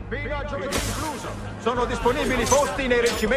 Fino a giovedì incluso. Sono disponibili posti nei reggimenti.